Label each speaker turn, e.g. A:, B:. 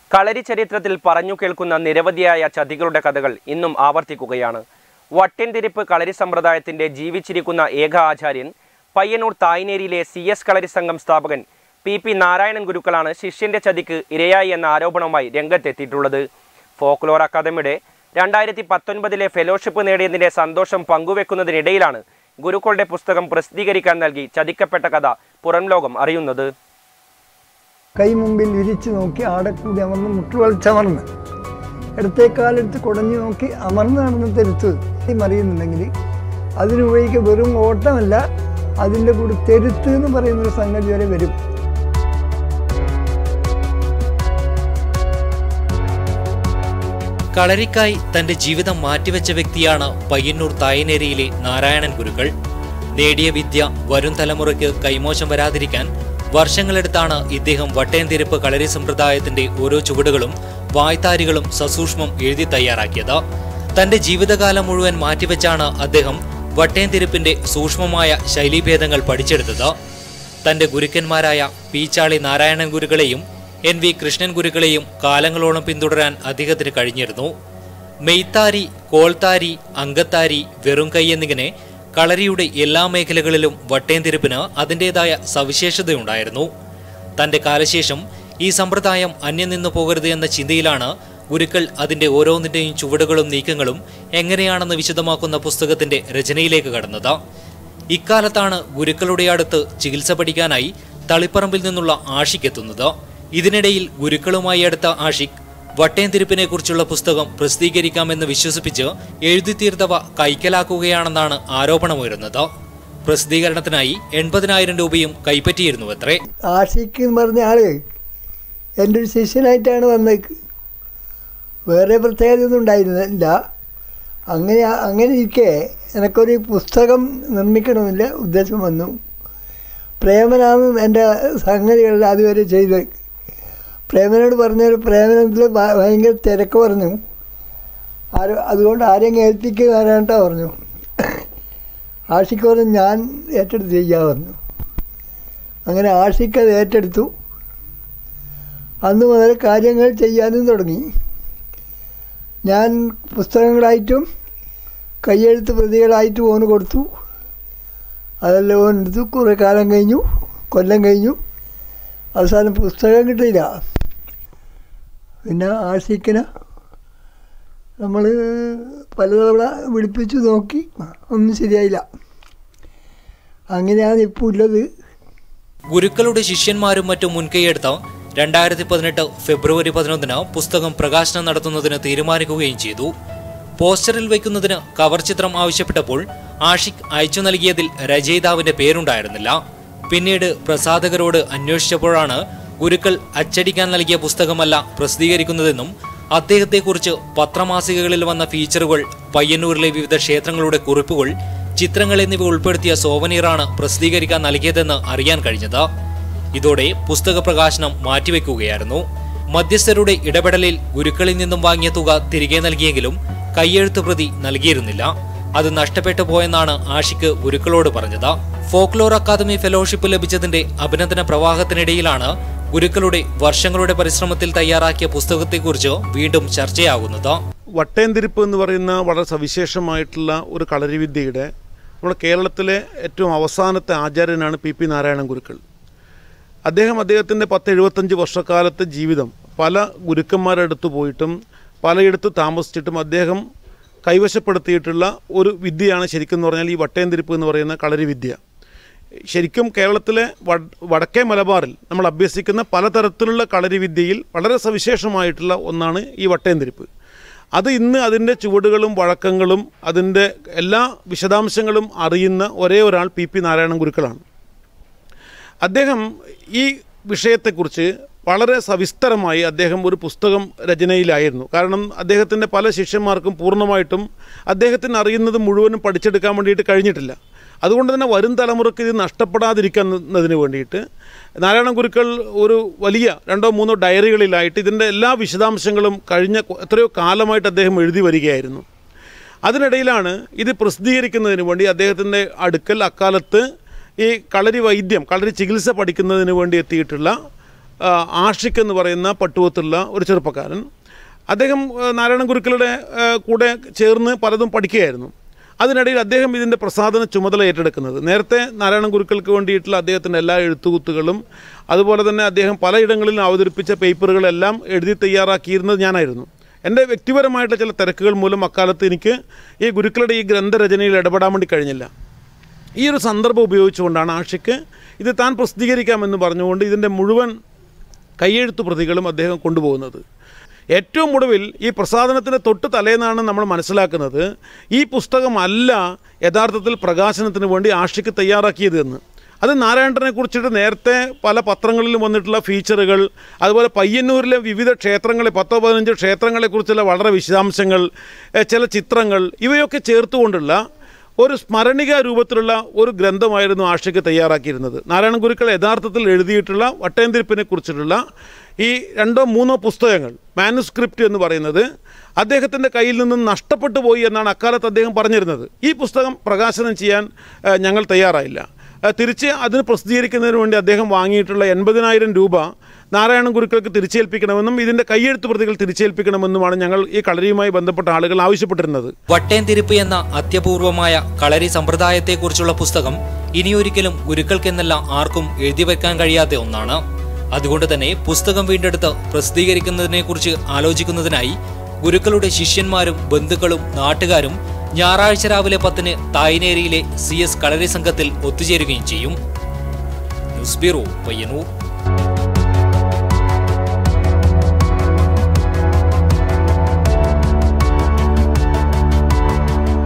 A: കളരി ചരിത്രത്തിൽ പറഞ്ഞു കേൾക്കുന്ന നിരവധിയായ ചതികളുടെ കഥകൾ ഇന്നും ആവർത്തിക്കുകയാണ്. വട്ടെന്തിരിപ്പ് കളരി സമ്പ്രദായത്തിന്റെ ജീവിച്ചിരിക്കുന്ന ഏക ആചാര്യൻ പയ്യന്നൂർ തായ്നേരിയിലെ CS കളരി സംഘം സ്ഥാപകൻ PP നാരായണൻ ഗുരുക്കളാണ് ശിഷ്യന്റെ ചതിക്ക് ഇരയായി എന്ന ആരോപണവുമായി രംഗത്തെത്തിയിട്ടുള്ളത്. ഫോക്ലോർ അക്കാദമിയുടെ 2019 ഫെലോഷിപ്പ് നേടിയതിന്റെ സന്തോഷം പങ്കുവെക്കുന്നതിനിടയിലാണ് ഗുരുക്കളുടെ പുസ്തകം പ്രസിദ്ധീകരിക്കാൻ നൽകി ചതിക്കപ്പെട്ട കഥ പുറം ലോകം അറിയുന്നത്.
B: കൈ മുമ്പിൽ വിരിച്ചു നോക്കി ആടക്കൂടി അമർന്ന് മുട്ടുവളിച്ചമർന്ന് ഇടത്തേക്കാലെടുത്ത് കുടഞ്ഞു നോക്കി അമർന്ന് നടന്ന് തെരുത്ത് മറിയുന്നുണ്ടെങ്കിൽ അതിനുപയോഗിക്കുക വെറും ഓട്ടമല്ല, അതിൻ്റെ കൂടെ തെരുത്ത് എന്ന് പറയുന്നൊരു സംഗതി വരെ വരും.
C: കളരിക്കായി തന്റെ ജീവിതം മാറ്റിവെച്ച വ്യക്തിയാണ് പയ്യന്നൂർ തായ്നേരിയിലെ നാരായണൻ ഗുരുക്കൾ. നേടിയ വിദ്യ വരും തലമുറയ്ക്ക് കൈമോശം വരാതിരിക്കാൻ വർഷങ്ങളെടുത്താണ് ഇദ്ദേഹം വട്ടേന്തിരിപ്പ് കളരി സമ്പ്രദായത്തിന്റെ ഓരോ ചുവടുകളും വായ്ത്താരികളും സസൂക്ഷ്മം എഴുതി തയ്യാറാക്കിയത്. തന്റെ ജീവിതകാലം മുഴുവൻ മാറ്റിവെച്ചാണ് അദ്ദേഹം വട്ടേന്തിരിപ്പിന്റെ സൂക്ഷ്മമായ ശൈലീഭേദങ്ങൾ പഠിച്ചെടുത്തത്. തന്റെ ഗുരുക്കന്മാരായ പീച്ചാളി നാരായണൻ ഗുരുക്കളെയും NV കൃഷ്ണൻ ഗുരുക്കളെയും കാലങ്ങളോളം പിന്തുടരാൻ അദ്ദേഹത്തിന് കഴിഞ്ഞിരുന്നു. മെയ്ത്താരി, കോൾത്താരി, അങ്കത്താരി, വെറും കൈ എന്നിങ്ങനെ കളരിയുടെ എല്ലാ മേഖലകളിലും വട്ടേന്തിരിപ്പിന് അതിൻ്റെതായ സവിശേഷതയുണ്ടായിരുന്നു. തന്റെ കാലശേഷം ഈ സമ്പ്രദായം അന്യം നിന്നു പോകരുത് എന്ന ചിന്തയിലാണ് ഗുരുക്കൾ അതിന്റെ ഓരോന്നിന്റെയും ചുവടുകളും നീക്കങ്ങളും എങ്ങനെയാണെന്ന് വിശദമാക്കുന്ന പുസ്തകത്തിന്റെ രചനയിലേക്ക് കടന്നത്. ഇക്കാലത്താണ് ഗുരുക്കളുടെ അടുത്ത് ചികിത്സ പഠിക്കാനായി തളിപ്പറമ്പിൽ നിന്നുള്ള ആഷിഖ് എത്തുന്നത്. ഇതിനിടയിൽ ഗുരുക്കളുമായി അടുത്ത ആഷിഖ് വട്ടേന്തിരിപ്പിനെ കുറിച്ചുള്ള പുസ്തകം പ്രസിദ്ധീകരിക്കാമെന്ന് വിശ്വസിപ്പിച്ച് എഴുതിത്തീർത്തവ കൈക്കലാക്കുകയാണെന്നാണ് ആരോപണമുയരുന്നത്. പ്രസിദ്ധീകരണത്തിനായി 80,000 രൂപയും കൈപ്പറ്റിയിരുന്നുവത്രേ.
B: ആഷിഖ് എന്ന് പറഞ്ഞ ആള് എൻ്റെ ഒരു ശിഷ്യനായിട്ടാണ് വന്നത്. വേറെ പ്രത്യേകതയൊന്നും ഉണ്ടായിരുന്നില്ല. അങ്ങനെ ഇരിക്കെ എനിക്കൊരു പുസ്തകം നിർമ്മിക്കണമെന്നില്ല ഉദ്ദേശം വന്നു. പ്രേമനാണ് എൻ്റെ സംഗതികളിൽ അതുവരെ ചെയ്ത്. പ്രേമനോട് പറഞ്ഞൊരു പ്രേമനത്തിൽ ഭയങ്കര തിരക്ക് പറഞ്ഞു. അതുകൊണ്ട് ആരെങ്കിലും ഏൽപ്പിക്കുക വരാനായിട്ടാ പറഞ്ഞു. ആഷിഖ് പറഞ്ഞു ഞാൻ ഏറ്റെടുത്ത് ചെയ്യാൻ പറഞ്ഞു. അങ്ങനെ ആഷിഖ് അത് ഏറ്റെടുത്തു. അന്ന് മുതൽ കാര്യങ്ങൾ ചെയ്യാനും തുടങ്ങി. ഞാൻ പുസ്തകങ്ങളായിട്ടും കയ്യെഴുത്ത് പ്രതികളായിട്ടും ഓന് കൊടുത്തു. അതെല്ലാം ഓനെടുത്തു. കുറേ കാലം കഴിഞ്ഞു, കൊല്ലം കഴിഞ്ഞു. അവസാനം പുസ്തകം കിട്ടിയില്ല. പിന്നെ ആഷിഖിനെ നമ്മൾ പലതവണ വിളിപ്പിച്ചു നോക്കി, ഒന്നും ശരിയായില്ല. അങ്ങനെയാണ് ഇപ്പോൾ ഉള്ളത്.
C: ഗുരുക്കളുടെ ശിഷ്യന്മാരും മറ്റും മുൻകൈയെടുത്ത 2018 ഫെബ്രുവരി 11 പുസ്തകം പ്രകാശനം നടത്തുന്നതിന് തീരുമാനിക്കുകയും ചെയ്തു. പോസ്റ്ററിൽ വയ്ക്കുന്നതിന് കവർ ചിത്രം ആവശ്യപ്പെട്ടപ്പോൾ ആഷിഖ് അയച്ചു നൽകിയതിൽ രചയിതാവിന്റെ പേരുണ്ടായിരുന്നില്ല. പിന്നീട് പ്രസാധകരോട് അന്വേഷിച്ചപ്പോഴാണ് ഗുരുക്കൾ അച്ചടിക്കാൻ നൽകിയ പുസ്തകമല്ല പ്രസിദ്ധീകരിക്കുന്നതെന്നും അദ്ദേഹത്തെക്കുറിച്ച് പത്രമാസികകളിൽ വന്ന ഫീച്ചറുകൾ, പയ്യന്നൂരിലെ വിവിധ ക്ഷേത്രങ്ങളുടെ കുറിപ്പുകൾ, ചിത്രങ്ങൾ എന്നിവ ഉൾപ്പെടുത്തിയ സോവനീറാണ് പ്രസിദ്ധീകരിക്കാൻ നൽകിയതെന്ന് അറിയാൻ കഴിഞ്ഞത്. ഇതോടെ പുസ്തക പ്രകാശനം മാറ്റിവെക്കുകയായിരുന്നു. മധ്യസ്ഥരുടെ ഇടപെടലിൽ ഗുരുക്കളിൽ നിന്നും വാങ്ങിയ തുക തിരികെ നൽകിയെങ്കിലും കയ്യെഴുത്ത് പ്രതി നൽകിയിരുന്നില്ല. അത് നഷ്ടപ്പെട്ടു പോയെന്നാണ് ആഷിഖ് ഗുരുക്കളോട് പറഞ്ഞത്. ഫോക്ലോർ അക്കാദമി ഫെലോഷിപ്പ് ലഭിച്ചതിന്റെ അഭിനന്ദന പ്രവാഹത്തിനിടയിലാണ് ഗുരുക്കളുടെ വർഷങ്ങളുടെ പരിശ്രമത്തിൽ തയ്യാറാക്കിയ പുസ്തകത്തെക്കുറിച്ച് വീണ്ടും ചർച്ചയാകുന്നത്.
D: വട്ടേന്തിരിപ്പ് എന്ന് പറയുന്ന വളരെ സവിശേഷമായിട്ടുള്ള ഒരു കളരിവിദ്യയുടെ നമ്മുടെ കേരളത്തിലെ ഏറ്റവും അവസാനത്തെ ആചാര്യനാണ് PP നാരായണൻ ഗുരുക്കൾ. അദ്ദേഹത്തിൻ്റെ 10-75 വർഷക്കാലത്തെ ജീവിതം പല ഗുരുക്കന്മാരുടെ അടുത്ത് പോയിട്ടും പലയിടത്ത് താമസിച്ചിട്ടും അദ്ദേഹം കൈവശപ്പെടുത്തിയിട്ടുള്ള ഒരു വിദ്യയാണ് ശരിക്കും എന്ന് പറഞ്ഞാൽ ഈ വട്ടേന്തിരിപ്പ് എന്ന് പറയുന്ന കളരിവിദ്യ. ശരിക്കും കേരളത്തിലെ വടക്കേ മലബാറിൽ നമ്മൾ അഭ്യസിക്കുന്ന പലതരത്തിലുള്ള കളരിവിദ്യയിൽ വളരെ സവിശേഷമായിട്ടുള്ള ഒന്നാണ് ഈ വട്ടേന്തിരിപ്പ്. അത് ഇന്ന് അതിൻ്റെ ചുവടുകളും വഴക്കങ്ങളും അതിൻ്റെ എല്ലാ വിശദാംശങ്ങളും അറിയുന്ന ഒരേ ഒരാൾ PP നാരായണൻ ഗുരുക്കളാണ്. അദ്ദേഹം ഈ വിഷയത്തെക്കുറിച്ച് വളരെ സവിസ്തരമായി അദ്ദേഹം ഒരു പുസ്തകം രചനയിലായിരുന്നു. കാരണം അദ്ദേഹത്തിൻ്റെ പല ശിഷ്യന്മാർക്കും പൂർണ്ണമായിട്ടും അദ്ദേഹത്തിന് അറിയുന്നത് മുഴുവനും പഠിച്ചെടുക്കാൻ വേണ്ടിയിട്ട് കഴിഞ്ഞിട്ടില്ല. അതുകൊണ്ട് തന്നെ വരും തലമുറയ്ക്ക് ഇത് നഷ്ടപ്പെടാതിരിക്കുന്നതിന് വേണ്ടിയിട്ട് നാരായണൻ ഗുരുക്കൾ ഒരു വലിയ 2-3 ഡയറികളിലായിട്ട് ഇതിൻ്റെ എല്ലാ വിശദാംശങ്ങളും കഴിഞ്ഞ എത്രയോ കാലമായിട്ട് അദ്ദേഹം എഴുതി വരികയായിരുന്നു. അതിനിടയിലാണ് ഇത് പ്രസിദ്ധീകരിക്കുന്നതിന് വേണ്ടി അദ്ദേഹത്തിൻ്റെ അടുക്കൽ അക്കാലത്ത് ഈ കളരി വൈദ്യം, കളരി ചികിത്സ പഠിക്കുന്നതിന് വേണ്ടി എത്തിയിട്ടുള്ള ആഷിഖ് എന്ന് പറയുന്ന പട്ടുവത്തുള്ള ഒരു ചെറുപ്പക്കാരൻ. അദ്ദേഹം നാരായണ ഗുരുക്കളുടെ കൂടെ ചേർന്ന് പലതും പഠിക്കുകയായിരുന്നു. അതിനിടയിൽ അദ്ദേഹം ഇതിൻ്റെ പ്രസാധന ചുമതല ഏറ്റെടുക്കുന്നത്. നേരത്തെ നാരായണ ഗുരുക്കൾക്ക് വേണ്ടിയിട്ടുള്ള അദ്ദേഹത്തിൻ്റെ എല്ലാ എഴുത്തുകുത്തുകളും അതുപോലെ തന്നെ അദ്ദേഹം പലയിടങ്ങളിലും അവതരിപ്പിച്ച പേപ്പറുകളെല്ലാം എഴുതി തയ്യാറാക്കിയിരുന്നത് ഞാനായിരുന്നു. എൻ്റെ വ്യക്തിപരമായിട്ടുള്ള ചില തിരക്കുകൾ മൂലം അക്കാലത്ത് എനിക്ക് ഈ ഗുരുക്കളുടെ ഈ ഗ്രന്ഥരചനയിൽ ഇടപെടാൻ വേണ്ടി കഴിഞ്ഞില്ല. ഈ ഒരു സന്ദർഭം ഉപയോഗിച്ചുകൊണ്ടാണ് ആഷിഖ് ഇത് താൻ പ്രസിദ്ധീകരിക്കാമെന്ന് പറഞ്ഞുകൊണ്ട് ഇതിൻ്റെ മുഴുവൻ കയ്യെഴുത്തു പ്രതികളും അദ്ദേഹം കൊണ്ടുപോകുന്നത്. ഏറ്റവും ഒടുവിൽ ഈ പ്രസാധനത്തിൻ്റെ തൊട്ട് തലേന്നാണ് നമ്മൾ മനസ്സിലാക്കുന്നത് ഈ പുസ്തകമല്ല യഥാർത്ഥത്തിൽ പ്രകാശനത്തിന് വേണ്ടി ആഷിഖ് തയ്യാറാക്കിയത് എന്ന്. അത് നാരായണനെ കുറിച്ചിട്ട് നേരത്തെ പല പത്രങ്ങളിലും വന്നിട്ടുള്ള ഫീച്ചറുകൾ, അതുപോലെ പയ്യന്നൂരിലെ വിവിധ ക്ഷേത്രങ്ങളെ 10-15 ക്ഷേത്രങ്ങളെക്കുറിച്ചുള്ള വളരെ വിശദാംശങ്ങൾ, ചില ചിത്രങ്ങൾ, ഇവയൊക്കെ ചേർത്തുകൊണ്ടുള്ള ഒരു സ്മരണിക രൂപത്തിലുള്ള ഒരു ഗ്രന്ഥമായിരുന്നു ആഷിഖ് തയ്യാറാക്കിയിരുന്നത്. നാരായണ ഗുരുക്കൾ യഥാർത്ഥത്തിൽ എഴുതിയിട്ടുള്ള വട്ടേന്തിരിപ്പിനെ കുറിച്ചിട്ടുള്ള ഈ 2-3 പുസ്തകങ്ങൾ, മാനുസ്ക്രിപ്റ്റ് എന്ന് പറയുന്നത് അദ്ദേഹത്തിൻ്റെ കയ്യിൽ നിന്നും നഷ്ടപ്പെട്ടു പോയി എന്നാണ് അക്കാലത്ത് അദ്ദേഹം പറഞ്ഞിരുന്നത്. ഈ പുസ്തകം പ്രകാശനം ചെയ്യാൻ ഞങ്ങൾ തയ്യാറായില്ല. തിരിച്ച് അതിന് പ്രസിദ്ധീകരിക്കുന്നതിന് വേണ്ടി അദ്ദേഹം വാങ്ങിയിട്ടുള്ള 80,000 രൂപ നാരായണ ഗുരുക്കൾക്ക് തിരിച്ചേൽപ്പിക്കണമെന്നും ഇതിൻ്റെ കയ്യെഴുത്ത് പ്രതികൾ തിരിച്ചേൽപ്പിക്കണമെന്നുമാണ് ഞങ്ങൾ ഈ കളരിയുമായി ബന്ധപ്പെട്ട ആളുകൾ ആവശ്യപ്പെട്ടിരുന്നത്.
C: വട്ടേന്തിരിപ്പ് എന്ന അത്യപൂർവമായ കളരി സമ്പ്രദായത്തെക്കുറിച്ചുള്ള പുസ്തകം ഇനിയൊരിക്കലും ഗുരുക്കൾക്കെന്നല്ല ആർക്കും എഴുതി വയ്ക്കാൻ കഴിയാത്ത ഒന്നാണ്. അതുകൊണ്ട് തന്നെ പുസ്തകം വീണ്ടെടുത്ത് പ്രസിദ്ധീകരിക്കുന്നതിനെക്കുറിച്ച് ആലോചിക്കുന്നതിനായി ഗുരുക്കളുടെ ശിഷ്യന്മാരും ബന്ധുക്കളും നാട്ടുകാരും ഞായറാഴ്ച രാവിലെ 10-ന് തായ്നേരിയിലെ CS കളരി സംഘത്തിൽ ഒത്തുചേരുകയും ചെയ്യും. News bureau, Payyanur.